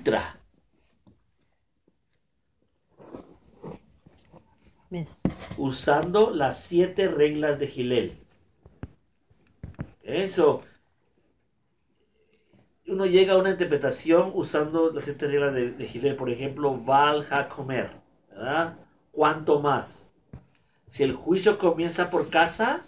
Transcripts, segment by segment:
ultra. Usando las 7 reglas de Hillel. Eso. Uno llega a una interpretación usando las 7 reglas de Hillel. Por ejemplo, Val HaKomer, ¿verdad? ¿Cuánto más? Si el juicio comienza por casa,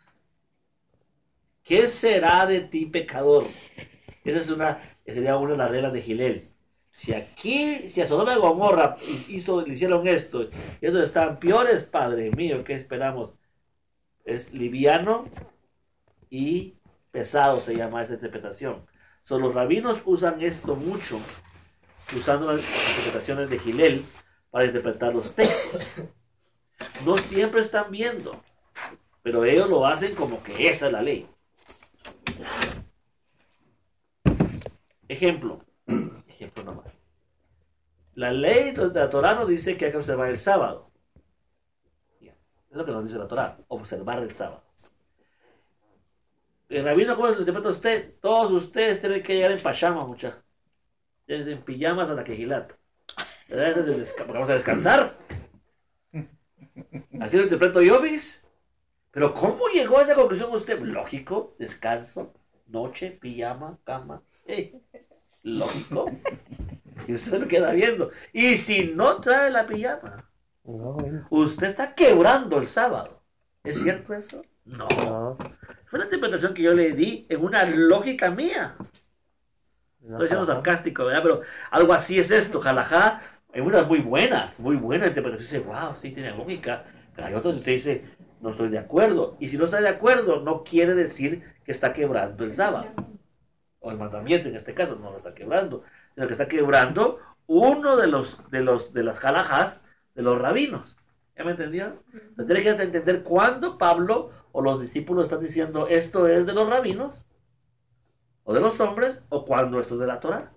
¿qué será de ti, pecador? Sería una de las reglas de Hillel. Si a Sodoma y Gomorra le hicieron esto, y estos están peores, Padre mío, ¿qué esperamos? Es liviano y pesado, se llama esta interpretación. Los rabinos usan esto mucho, usando las interpretaciones de Hillel para interpretar los textos. No siempre están viendo, pero ellos lo hacen como que esa es la ley. Ejemplo nomás. La ley de la Torah nos dice que hay que observar el sábado. Es lo que nos dice la Torah, observar el sábado. El rabino, ¿cómo lo interpreta usted? Todos ustedes tienen que llegar en pijama, muchachos. Desde en pijamas a la quejilat. Vamos a descansar. Así lo interpreto yo, ¿ves? Pero ¿cómo llegó a esa conclusión usted? Lógico, descanso, noche, pijama, cama. Lógico. Y usted lo queda viendo. Y si no trae la pijama, usted está quebrando el sábado. ¿Es cierto eso? No. Fue la interpretación que yo le di en una lógica mía. Estoy siendo sarcástico, ¿verdad? Pero algo así es esto. Jalajá, hay unas muy buenas interpretaciones. Dice, wow, sí tiene lógica. Pero hay otras que usted dice, no estoy de acuerdo. Y si no está de acuerdo, no quiere decir que está quebrando el sábado. O el mandamiento en este caso, no lo está quebrando. Sino que está quebrando uno de las jalajás de los rabinos. ¿Ya me entendió? Entonces, tiene que entender cuándo Pablo o los discípulos están diciendo esto es de los rabinos o de los hombres o cuando esto es de la Torah.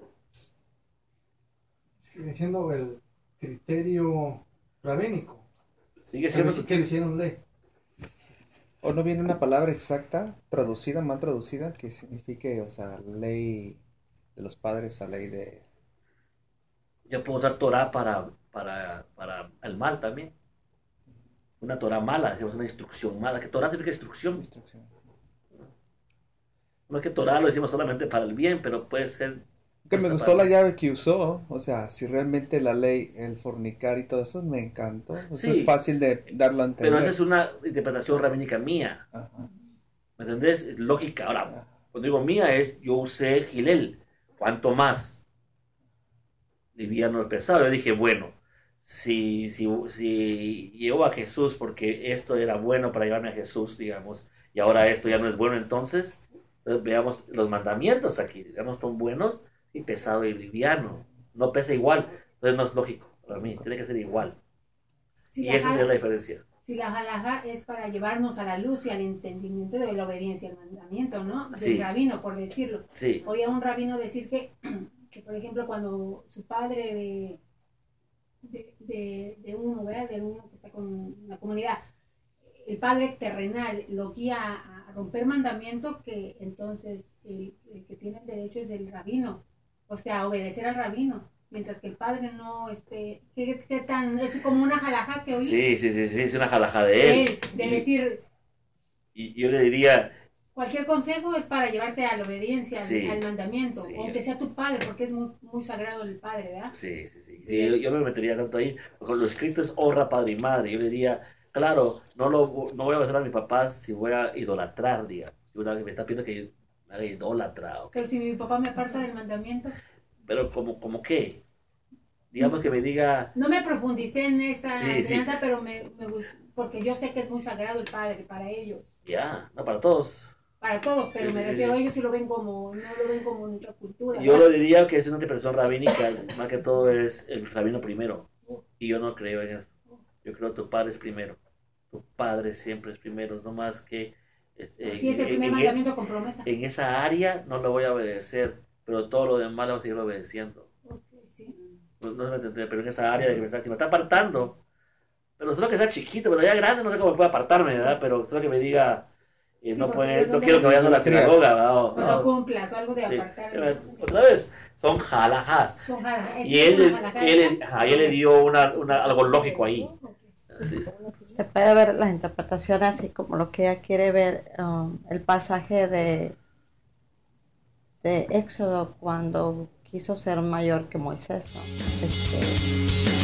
Sigue siendo el criterio rabínico. Sigue siendo. Que lo hicieron ley. ¿O no viene una palabra exacta, traducida, mal traducida, que signifique, o sea, ley de los padres a ley de... Yo puedo usar Torah para el mal también. Una Torah mala, decimos una instrucción mala. Que Torah significa instrucción. No es que Torah lo decimos solamente para el bien, pero puede ser... Que me gustó la llave que usó, o sea, si realmente la ley, el fornicar y todo eso, me encantó. O sea, Sí, es fácil de darlo a entender. pero esa es una interpretación rabínica mía. Ajá. ¿Me entendés? Es lógica. Ahora, Ajá. cuando digo mía es, yo usé Hillel. ¿Cuánto más? Liviano el pesado. Yo dije, bueno, si llevo a Jesús porque esto era bueno para llevarme a Jesús, digamos, y ahora esto ya no es bueno, entonces veamos los mandamientos aquí, digamos, son buenos y pesado y liviano. No pesa igual. Entonces no es lógico. Para mí, tiene que ser igual. Y esa es la diferencia. Si la halajá es para llevarnos a la luz y al entendimiento de la obediencia al mandamiento, ¿no? Del Sí. rabino, por decirlo. Sí. Oye a un rabino decir que, por ejemplo, cuando su padre de uno, ¿verdad? De uno que está con la comunidad, el padre terrenal lo guía a romper mandamiento, que entonces el que tiene el derecho es el rabino. O sea, obedecer al rabino. Mientras que el padre no esté... ¿Qué tan...? Es como una halajá que oí. Sí, es una halajá de él. De decir... Y yo le diría... Cualquier consejo es para llevarte a la obediencia, Sí, al mandamiento. sí. Aunque sea tu padre, porque es muy, muy sagrado el padre, ¿verdad? Sí. Yo no me metería tanto ahí. Porque lo escrito es honra padre y madre. Yo le diría, claro, no voy a besar a mi papá si voy a idolatrar, digamos. Si me está pidiendo que me haga idólatra. Pero si mi papá me aparta del mandamiento... Pero como qué, digamos que me diga... No me profundicé en esta enseñanza, sí. pero me gustó, porque yo sé que es muy sagrado el padre para ellos. Ya, no para todos. Para todos, pero Sí, me sí, refiero sí. a ellos si lo ven como, no lo ven como nuestra cultura. Yo ¿verdad? lo diría que es una interpretación rabínica, más que todo es el rabino primero. Y yo no creo en eso. Yo creo que tu padre es primero. Tu padre siempre es primero, no más que... Sí, es el primer mandamiento con promesa. En esa área no lo voy a obedecer, pero todo lo demás lo voy a seguir obedeciendo. Okay, sí. No se me entiende, pero en esa área de que si me está apartando, pero solo que sea chiquito, pero ya grande, no sé cómo puede apartarme, ¿verdad? Pero solo que me diga, Y Sí, no porque puede, ellos no son quiero que vayan a la idolatría. sinagoga, ¿verdad? O no cumplas, o algo de Sí. apartar. Otra vez, son halajás. Son halajá. Y él le dio algo lógico ahí. Sí. Se puede ver las interpretaciones así como lo que ella quiere ver, el pasaje de Éxodo cuando quiso ser mayor que Moisés, ¿no?